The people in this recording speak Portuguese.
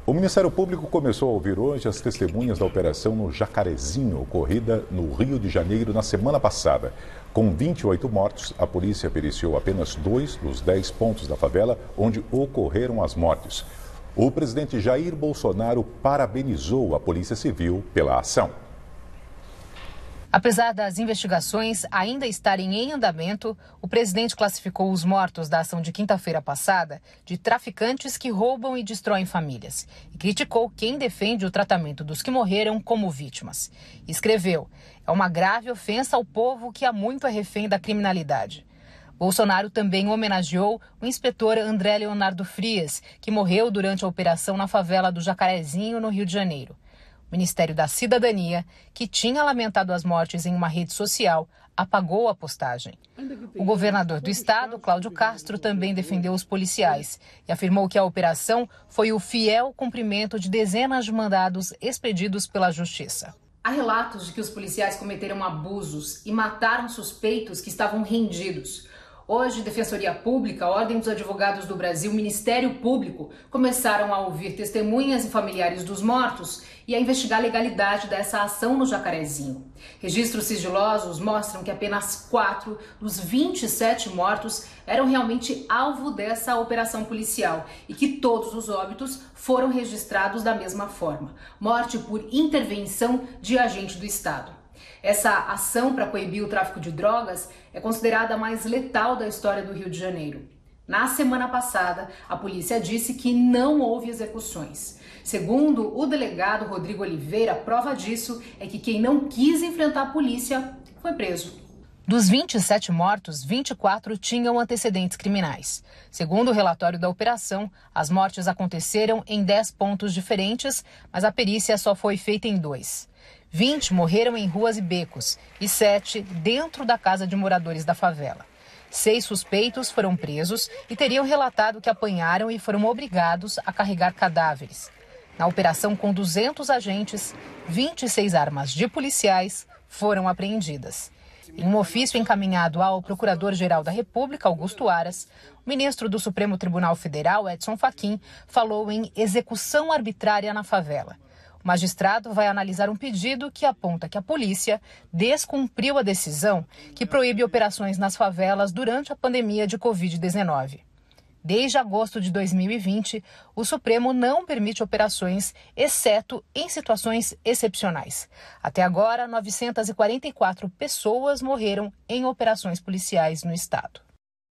O Ministério Público começou a ouvir hoje as testemunhas da operação no Jacarezinho, ocorrida no Rio de Janeiro na semana passada. Com 28 mortos, a polícia periciou apenas 2 dos 10 pontos da favela onde ocorreram as mortes. O presidente Jair Bolsonaro parabenizou a Polícia Civil pela ação. Apesar das investigações ainda estarem em andamento, o presidente classificou os mortos da ação de quinta-feira passada de traficantes que roubam e destroem famílias e criticou quem defende o tratamento dos que morreram como vítimas. Escreveu: "É uma grave ofensa ao povo que há muito é refém da criminalidade." Bolsonaro também homenageou o inspetor André Leonardo Frias, que morreu durante a operação na favela do Jacarezinho, no Rio de Janeiro. O Ministério da Cidadania, que tinha lamentado as mortes em uma rede social, apagou a postagem. O governador do estado, Cláudio Castro, também defendeu os policiais e afirmou que a operação foi o fiel cumprimento de dezenas de mandados expedidos pela Justiça. Há relatos de que os policiais cometeram abusos e mataram suspeitos que estavam rendidos. Hoje, Defensoria Pública, Ordem dos Advogados do Brasil, Ministério Público começaram a ouvir testemunhas e familiares dos mortos e a investigar a legalidade dessa ação no Jacarezinho. Registros sigilosos mostram que apenas 4 dos 27 mortos eram realmente alvo dessa operação policial e que todos os óbitos foram registrados da mesma forma: morte por intervenção de agente do Estado. Essa ação para coibir o tráfico de drogas é considerada a mais letal da história do Rio de Janeiro. Na semana passada, a polícia disse que não houve execuções. Segundo o delegado Rodrigo Oliveira, a prova disso é que quem não quis enfrentar a polícia foi preso. Dos 27 mortos, 24 tinham antecedentes criminais. Segundo o relatório da operação, as mortes aconteceram em 10 pontos diferentes, mas a perícia só foi feita em 2. 20 morreram em ruas e becos e 7 dentro da casa de moradores da favela. 6 suspeitos foram presos e teriam relatado que apanharam e foram obrigados a carregar cadáveres. Na operação com 200 agentes, 26 armas de policiais foram apreendidas. Em um ofício encaminhado ao Procurador-Geral da República, Augusto Aras, o ministro do Supremo Tribunal Federal, Edson Fachin, falou em execução arbitrária na favela. O magistrado vai analisar um pedido que aponta que a polícia descumpriu a decisão que proíbe operações nas favelas durante a pandemia de Covid-19. Desde agosto de 2020, o Supremo não permite operações, exceto em situações excepcionais. Até agora, 944 pessoas morreram em operações policiais no estado.